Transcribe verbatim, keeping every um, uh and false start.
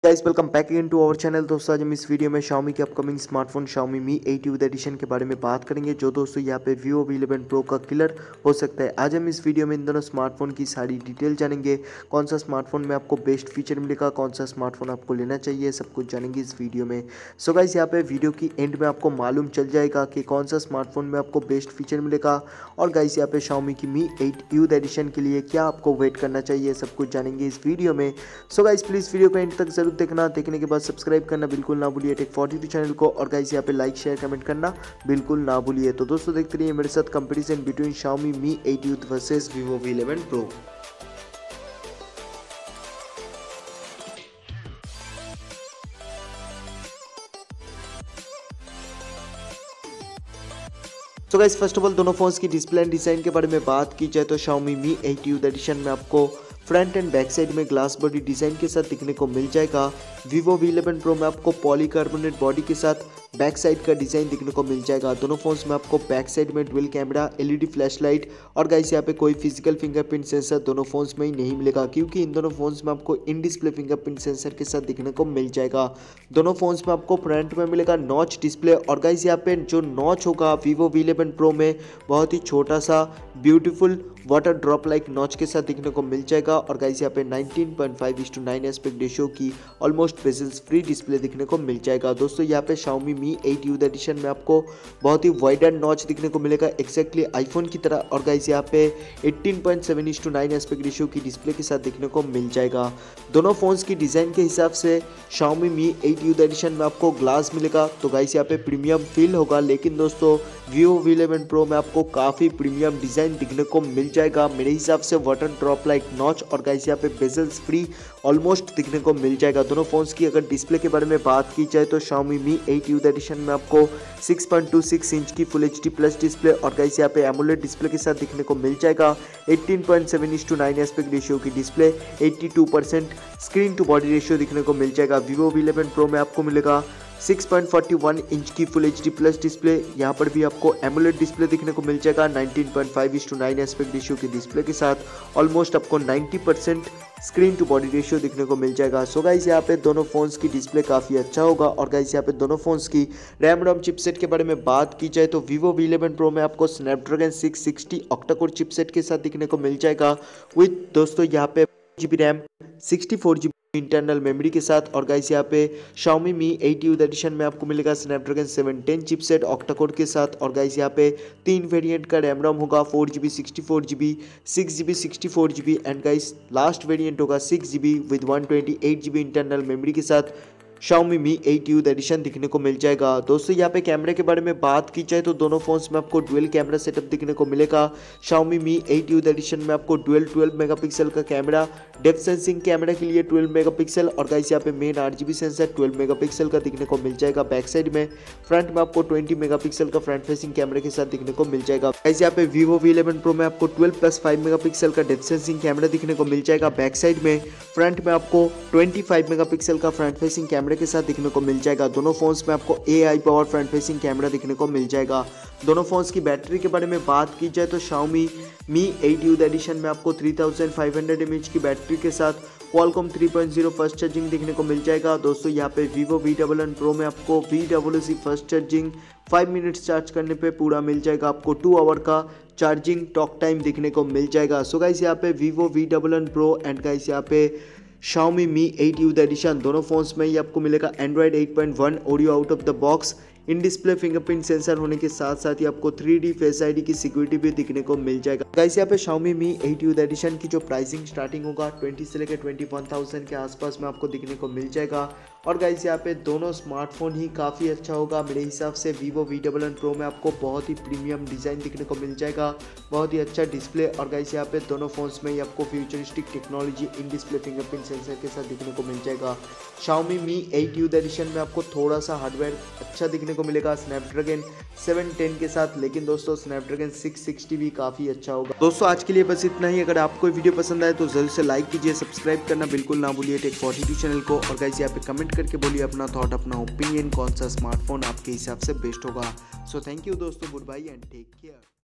Guys welcome back again to our channel. दोस्तों आज हम इस वीडियो में Xiaomi के upcoming smartphone Xiaomi Mi eight with edition के बारे में बात करेंगे, जो दोस्तों यहाँ पे Vivo वी इलेवन Pro का किलर हो सकता है। आज हम इस वीडियो में इन दोनों स्मार्टफोन की सारी डिटेल जानेंगे, कौन सा स्मार्टफोन में आपको बेस्ट फीचर मिलेगा, कौन सा स्मार्टफोन आपको लेना चाहिए, सब कुछ जानेंगे इस वीडियो में। सो गाइस यहाँ पे वीडियो की एंड में आपको मालूम चल जाएगा कि कौन सा स्मार्टफोन में आपको बेस्ट फीचर मिलेगा और गाइस यहाँ पे Xiaomi की Mi एट विद एडिशन के लिए क्या आपको वेट करना चाहिए, सब कुछ जानेंगे इस वीडियो में। सो गाइस प्लीज़ वीडियो को एंड तक जरूर देखना, देखने के बाद सब्सक्राइब करना बिल्कुल ना भूलिए टेक फोर्टी टू चैनल को, और गाइस यहाँ पे लाइक शेयर कमेंट करना बिल्कुल ना भूलिए। तो दोस्तों देखते रहिए मेरे साथ comparison between Xiaomi Mi eight Youth versus Vivo V eleven Pro। तो गाइस फर्स्ट ऑफ ऑल दोनों फोन्स की डिस्प्ले एंड डिजाइन के बारे में बात की जाए तो Xiaomi Mi eight Youth edition में आपको फ्रंट एंड बैक साइड में ग्लास बॉडी डिजाइन के साथ दिखने को मिल जाएगा। Vivo वी इलेवन Pro में आपको पॉलीकार्बोनेट बॉडी के साथ बैक साइड का डिजाइन दिखने को मिल जाएगा। दोनों फोन्स में आपको बैक साइड में डुअल कैमरा, एलईडी फ्लैशलाइट और गाइस यहाँ पे कोई फिजिकल फिंगरप्रिंट सेंसर दोनों फोन्स में ही नहीं मिलेगा, क्योंकि इन दोनों फोन्स में आपको इन डिस्प्ले फिंगरप्रिंट सेंसर के साथ दिखने को मिल जाएगा। दोनों फोन्स में आपको फ्रंट में मिलेगा नॉच डिस्प्ले, और गाइस यहाँ पे जो नॉच होगा Vivo वी इलेवन Pro में बहुत ही छोटा सा beautiful water drop like notch के साथ दिखने को मिल जाएगा। और गाइस यहाँ पे nineteen point five is to nine aspect ratio की ऑलमोस्ट बेजल्स फ्री डिस्प्ले दिखने को मिल जाएगा। दोस्तों यहाँ पे Xiaomi Mi eight Youth edition में आपको बहुत ही वाइडर नॉच दिखने को मिलेगा एक्जैक्टली आईफोन की तरह, और गाइस यहाँ पे eighteen point seven is to nine aspect ratio की डिस्प्ले के साथ दिखने को मिल जाएगा। दोनों फोन्स की डिजाइन के हिसाब से Xiaomi Mi eight Youth edition में आपको ग्लास मिलेगा, तो गाइस यहाँ पे प्रीमियम फील होगा, लेकिन दोस्तों Vivo वी इलेवन Pro में आपको काफ़ी प्रीमियम डिज़ाइन दिखने को मिल जाएगा। मेरे हिसाब से वाटर ड्रॉप लाइक नॉच और गाइस यहाँ पे बेजल्स फ्री ऑलमोस्ट दिखने को मिल जाएगा। दोनों फोन्स की अगर डिस्प्ले के बारे में बात की जाए तो Xiaomi Mi eight Youth edition में आपको six point two six inch की full H D plus display और गाइस यहाँ पे एमोलेड डिस्प्ले के साथ दिखने को मिल जाएगा। Eighteen point seven is to nine aspect ratio की display, eighty two percent screen to body ratio दिखने को मिल जाएगा। Vivo वी इलेवन Pro में आपको मिलेगा six point four one inch की full H D plus display, यहाँ पर भी आपको एमोलेड डिस्प्ले दिखने को मिल जाएगा। Nineteen point five is to nine aspect ratio की डिस्प्ले के साथ ऑलमोस्ट आपको ninety percent screen to body ratio दिखने को मिल जाएगा। सो गाइस यहाँ पे दोनों फोन्स की डिस्प्ले काफ़ी अच्छा होगा। और गाइस यहाँ पे दोनों फोन्स की रैम रोम चिपसेट के बारे में बात की जाए तो Vivo वी इलेवन Pro में आपको Snapdragon six sixty octa core chipset के साथ दिखने को मिल जाएगा, विद दोस्तों यहाँ पे G B RAM, sixty four G B internal memory के साथ। और गाइस यहाँ पे Xiaomi Mi eight Youth edition में आपको मिलेगा Snapdragon seven ten chipset octa core के साथ। और गाइस यहाँ पे तीन वेरिएंट का रैम रोम होगा, four G B sixty four G B six G B sixty four G B and guys last variant होगा six G B with one twenty eight G B internal memory के साथ Xiaomi Mi eight Youth edition दिखने को मिल जाएगा। दोस्तों यहाँ पे कैमरे के बारे में बात की जाए तो दोनों फोन्स में आपको डुअल कैमरा सेटअप दिखने को मिलेगा। Xiaomi Mi eight Youth edition में आपको डुअल ट्वेल्व मेगापिक्सल का कैमरा, डेप्थ सेंसिंग कैमरा के लिए ट्वेल्व मेगापिक्सल और गाइस यहाँ पे main RGB sensor twelve megapixel का दिखने को मिल जाएगा। बैक साइड में फ्रंट में आपको ट्वेंटी मेगापिक्सल का फ्रंट फेसिंग कैमरे के साथ दिखने को मिल जाएगा। गाइस यहाँ पे Vivo वी इलेवन Pro में आपको ट्वेल्व प्लस फाइव मेगापिक्सल का डेप्थ सेंसिंग कैमरा दिखने को मिल जाएगा। बैक साइड में फ्रंट में आपको ट्वेंटी फाइव मेगापिक्सल का फ्रंट फेसिंग कैमरे के साथ दिखने को मिल जाएगा। दोनों फोन्स में आपको A I power front facing camera दिखने को मिल जाएगा। दोनों फोन्स की बैटरी के बारे में बात की जाए तो Xiaomi Mi eight Youth edition में आपको three thousand five hundred M A H की बैटरी के साथ Qualcomm three point zero first charging दिखने को मिल जाएगा। दोस्तों यहाँ पे Vivo वी इलेवन Pro में आपको V double C first charging five minutes charge करने पे पूरा मिल जाएगा। आपको टू आवर का चार्जिंग टॉक टाइम दिखने को मिल जाएगा। सो गाइस यहाँ पे Vivo V eleven Pro and guys यहाँ पे Xiaomi Mi eight Youth edition दोनों फोन्स में ही आपको मिलेगा Android eight point one Oreo out of the box, in display fingerprint sensor होने के साथ साथ ही आपको थ्री डी फेस आईडी की सिक्योरिटी भी दिखने को मिल जाएगा। गाइस यहाँ पे Xiaomi Mi eight Youth edition की जो प्राइसिंग स्टार्टिंग होगा ट्वेंटी से लेकर ट्वेंटी वन थाउजेंड के आसपास में आपको दिखने को मिल जाएगा। और गाइस यहाँ पे दोनों स्मार्टफोन ही काफ़ी अच्छा होगा। मेरे हिसाब से Vivo वी इलेवन Pro में आपको बहुत ही प्रीमियम डिज़ाइन दिखने को मिल जाएगा, बहुत ही अच्छा डिस्प्ले। और गाइस यहाँ पे दोनों फोन्स में ही आपको futuristic technology in display fingerprint sensor के साथ दिखने को मिल जाएगा। Xiaomi Mi eight Youth edition में आपको थोड़ा सा हार्डवेयर अच्छा दिखने को मिलेगा स्नैपड्रैगन सेवन टेन के साथ, लेकिन दोस्तों स्नैपड्रैगन सिक्स सिक्सटी भी काफ़ी अच्छा होगा। दोस्तों आज के लिए बस इतना ही। अगर आपको वीडियो पसंद आए तो जल्द से लाइक कीजिए, सब्सक्राइब करना बिल्कुल ना भूलिए टेक फोर्टी टू चैनल को, और गाइस यहाँ पे कमेंट करके बोलिए अपना थॉट, अपना ओपिनियन, कौन सा स्मार्टफोन आपके हिसाब से बेस्ट होगा। सो थैंक यू दोस्तों, good bye and take care.